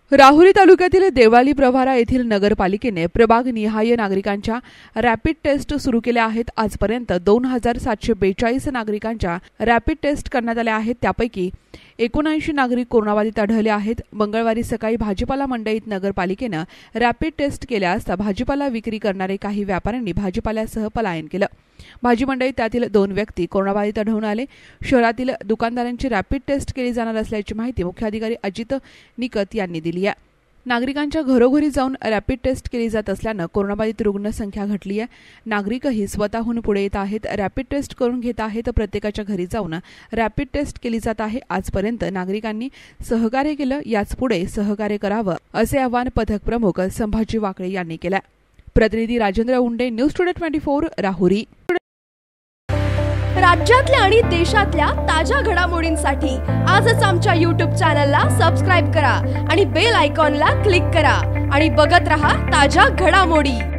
राहुरी तालुक्यातील देवळाली प्रवरा येथील नगरपालिकेने प्रभागनिहाय नागरिकांच्या रॅपिड टेस्ट सुरू केल्या आहेत। आजपर्यंत 2742 नागरिकांच्या रॅपिड टेस्ट करण्यात आल्या आहेत। त्यापैकी 79 नागरिक कोरोनाबाधित आढळले आहेत। मंगळवारी सकाळी भाजीपाला मंडईत नगरपालिकेने रॅपिड टेस्ट केल्या असता भाजीपाला विक्री करणारे काही व्यापाऱ्यांनी भाजीपाल्यासह पलायन केलं। भाजी मंडईत त्यातील 2 व्यक्ती कोरोनाबाधित आढळून आले। शहरातील दुकानदारांची रॅपिड टेस्ट केली जाणार असल्याची माहिती मुख्याधिकारी अजित निकत यांनी दिली आहे। नागरिकांच्या घरोघरी जाऊन रॅपिड टेस्ट केली जात असल्यानं कोरोनाबाधित रुग्ण संख्या घटली आहे। नागरिकही स्वतःहून पुढे येत आहेत, रॅपिड टेस्ट करून घेत आहेत। प्रत्येकाच्या घरी जाऊन रॅपिड टेस्ट केली जात आहे। आजपर्यंत नागरिकांनी सहकार्य केलं, याच पुढे सहकार्य करावं असे आवाहन पथक प्रमुख संभाजी वाकळे यांनी केलं। प्रतिनिधी राजेंद्र उंडे, न्यूज टुडे 24, राहुरी। राज्यातल्या आणि देशातल्या ताज्या घडामोडींसाठी आजच आमच्या YouTube चॅनलला सबस्क्राइब करा आणि बेल आयकॉनला क्लिक करा आणि बघत रहा ताज्या घडामोडी।